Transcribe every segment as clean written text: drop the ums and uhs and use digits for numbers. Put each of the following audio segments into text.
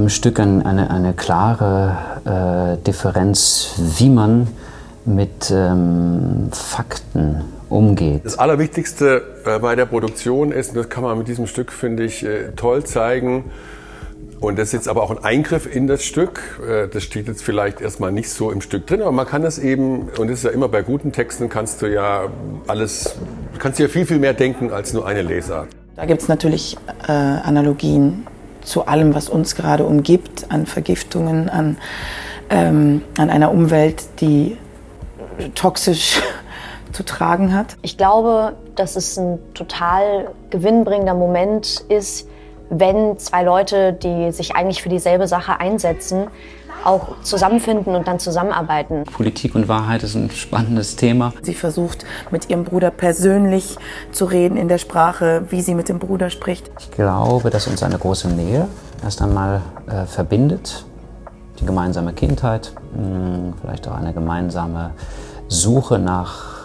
im Stück eine klare Differenz, wie man mit Fakten umgeht. Das Allerwichtigste bei der Produktion ist, und das kann man mit diesem Stück, finde ich, toll zeigen, und das ist jetzt aber auch ein Eingriff in das Stück. Das steht jetzt vielleicht erstmal nicht so im Stück drin, aber man kann das eben, und das ist ja immer bei guten Texten, kannst du ja viel, viel mehr denken als nur eine Lesart. Da gibt es natürlich Analogien zu allem, was uns gerade umgibt, an Vergiftungen, an einer Umwelt, die toxisch zu tragen hat. Ich glaube, dass es ein total gewinnbringender Moment ist, wenn zwei Leute, die sich eigentlich für dieselbe Sache einsetzen, auch zusammenfinden und dann zusammenarbeiten. Politik und Wahrheit ist ein spannendes Thema. Sie versucht, mit ihrem Bruder persönlich zu reden in der Sprache, wie sie mit dem Bruder spricht. Ich glaube, dass uns eine große Nähe erst einmal verbindet. Die gemeinsame Kindheit, vielleicht auch eine gemeinsame Suche nach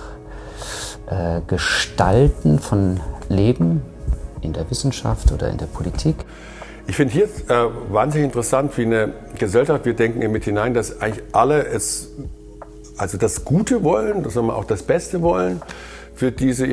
Gestalten von Leben in der Wissenschaft oder in der Politik. Ich finde hier wahnsinnig interessant, wie eine Gesellschaft, wir denken hier mit hinein, dass eigentlich alle also das Gute wollen, dass wir auch das Beste wollen für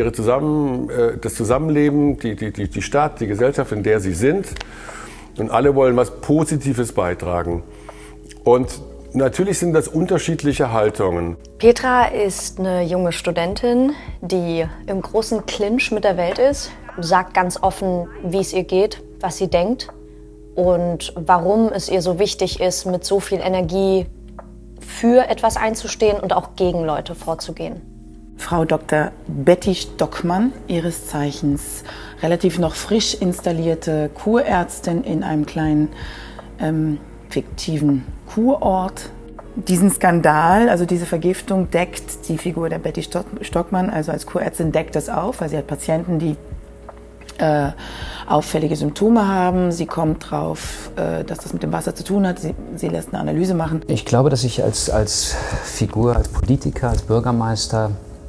das Zusammenleben, die Stadt, die Gesellschaft, in der sie sind. Und alle wollen was Positives beitragen. Und natürlich sind das unterschiedliche Haltungen. Petra ist eine junge Studentin, die im großen Clinch mit der Welt ist, sagt ganz offen, wie es ihr geht, was sie denkt und warum es ihr so wichtig ist, mit so viel Energie für etwas einzustehen und auch gegen Leute vorzugehen. Frau Dr. Betty Stockmann, ihres Zeichens relativ noch frisch installierte Kurärztin in einem kleinen fiktiven Kurort. Diesen Skandal, also diese Vergiftung, deckt die Figur der Betty Stockmann, also als Kurärztin, deckt das auf, weil sie hat Patienten, die auffällige Symptome haben. Sie kommt drauf, dass das mit dem Wasser zu tun hat. Sie lässt eine Analyse machen. Ich glaube, dass ich als Figur, als Politiker, als Bürgermeister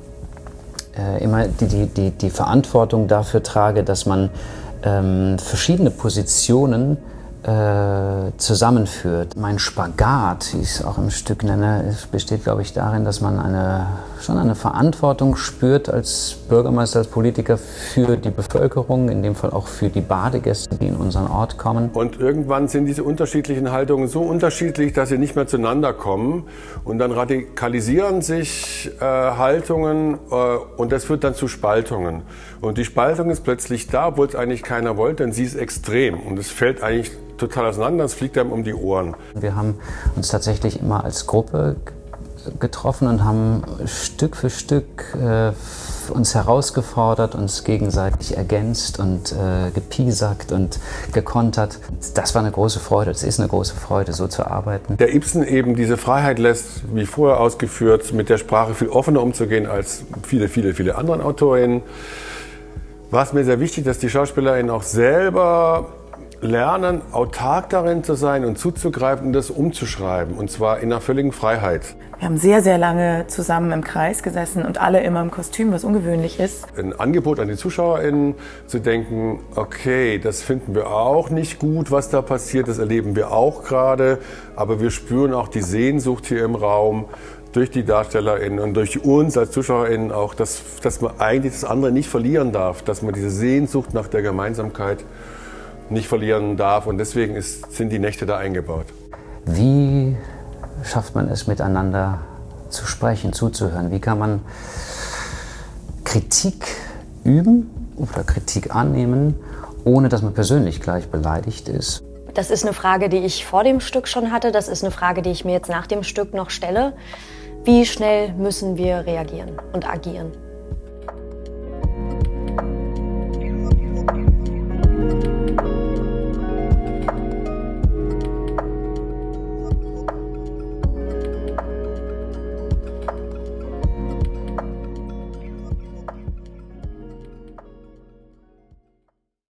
immer die Verantwortung dafür trage, dass man verschiedene Positionen zusammenführt. Mein Spagat, wie ich es auch im Stück nenne, besteht, glaube ich, darin, dass man schon eine Verantwortung spürt als Bürgermeister, als Politiker für die Bevölkerung, in dem Fall auch für die Badegäste, die in unseren Ort kommen. Und irgendwann sind diese unterschiedlichen Haltungen so unterschiedlich, dass sie nicht mehr zueinander kommen. Und dann radikalisieren sich Haltungen und das führt dann zu Spaltungen. Und die Spaltung ist plötzlich da, obwohl es eigentlich keiner wollte, denn sie ist extrem. Und es fällt eigentlich total auseinander, es fliegt einem um die Ohren. Wir haben uns tatsächlich immer als Gruppe getroffen und haben Stück für Stück uns herausgefordert, uns gegenseitig ergänzt und gepiesackt und gekontert. Das war eine große Freude, es ist eine große Freude, so zu arbeiten. Der Ibsen eben diese Freiheit lässt, wie vorher ausgeführt, mit der Sprache viel offener umzugehen als viele anderen Autorinnen. War es mir sehr wichtig, dass die SchauspielerInnen auch selber lernen, autark darin zu sein und zuzugreifen und das umzuschreiben. Und zwar in einer völligen Freiheit. Wir haben sehr, sehr lange zusammen im Kreis gesessen und alle immer im Kostüm, was ungewöhnlich ist. Ein Angebot an die ZuschauerInnen zu denken, okay, das finden wir auch nicht gut, was da passiert, das erleben wir auch gerade, aber wir spüren auch die Sehnsucht hier im Raum durch die DarstellerInnen und durch uns als ZuschauerInnen auch, dass man eigentlich das andere nicht verlieren darf, dass man diese Sehnsucht nach der Gemeinsamkeit nicht verlieren darf und deswegen sind die Nächte da eingebaut. Wie schafft man es, miteinander zu sprechen, zuzuhören? Wie kann man Kritik üben oder Kritik annehmen, ohne dass man persönlich gleich beleidigt ist? Das ist eine Frage, die ich vor dem Stück schon hatte. Das ist eine Frage, die ich mir jetzt nach dem Stück noch stelle. Wie schnell müssen wir reagieren und agieren?